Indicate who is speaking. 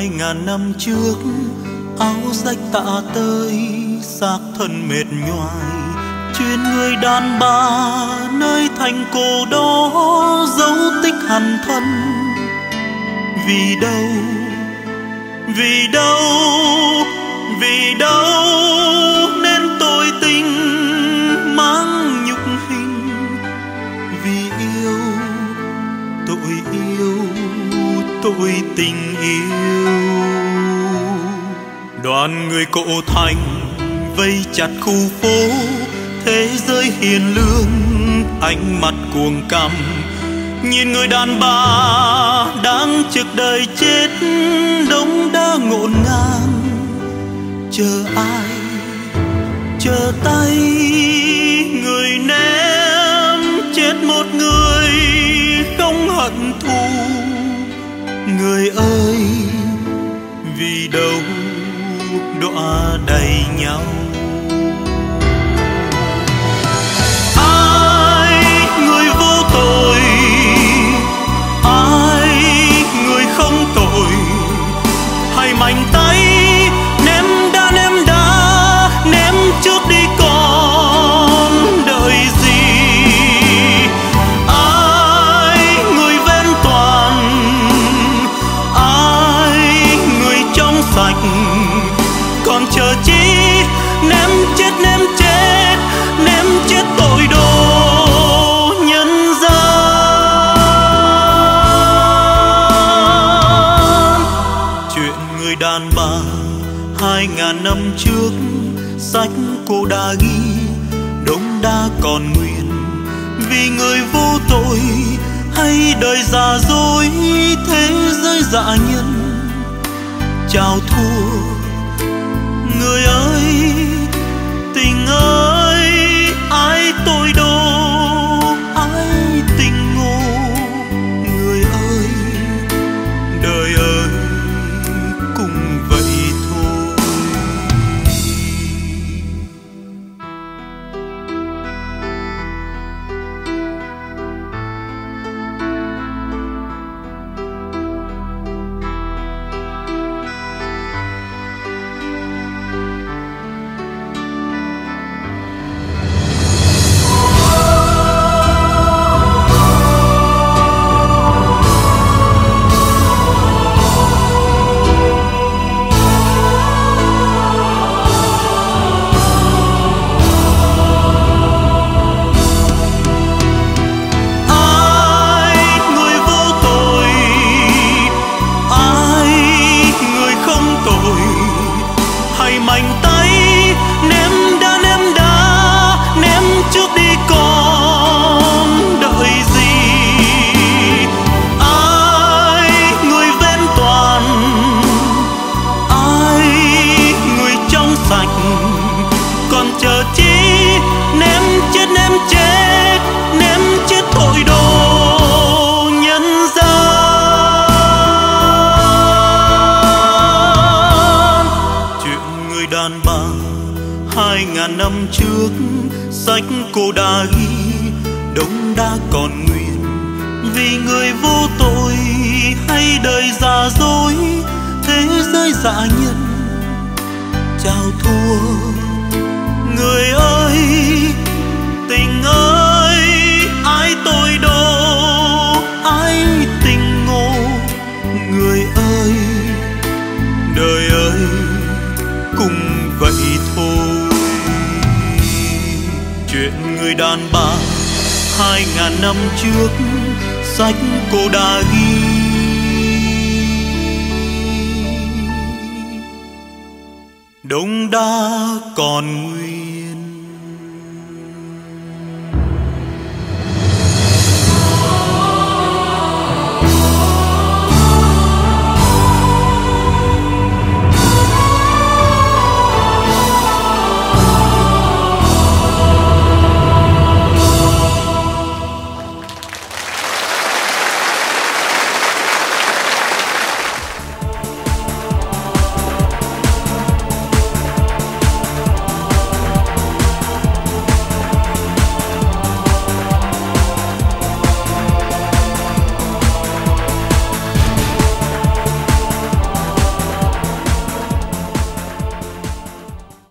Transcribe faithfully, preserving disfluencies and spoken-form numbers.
Speaker 1: hai ngàn năm trước, áo rách tả tơi, xác thân mệt nhoài, chuyên người đàn bà nơi thành cổ đó dấu tích hằn thân. Vì đâu, vì đâu, vì đâu nên tôi tình mang nhục hình. Vì yêu, tội yêu, tội tình yêu. Đoàn người cộ thành vây chặt khu phố, thế giới hiền lương ánh mắt cuồng căm. Nhìn người đàn bà đang trực đời chết, đống đá ngổn ngang. Chờ ai, chờ tay người ném chết một người không hận thù. Người ơi, vì đâu đọa đầy nhau. Ai người vô tội, ai người không tội, hay mạnh tay ném đá ném đá ném trước đi còn đợi gì. Ai người ven toàn, ai người trong sạch, còn chờ chi ném chết ném chết ném chết tội đồ nhân gian. Chuyện người đàn bà hai ngàn năm trước, sách cô đã ghi đống đa còn nguyên. Vì người vô tội hay đời giả dối, thế giới dã nhân chào thua. Người ơi, tình ơi, ai tội đồ, ai tình ngô. Người ơi, đời ơi, cũng vậy thôi. Năm trước sách cô đã ghi đống đa còn nguyên. Vì người vô tội hay đời giả dối, thế giới dã nhân chào thua. Người ơi, tình ơi, ai tội đồ, ai tình ngô. Người ơi, đời ơi, cũng vậy thôi. Chuyện người đàn bà hai ngàn năm trước, sách cô đã ghi đống đa còn nguyên.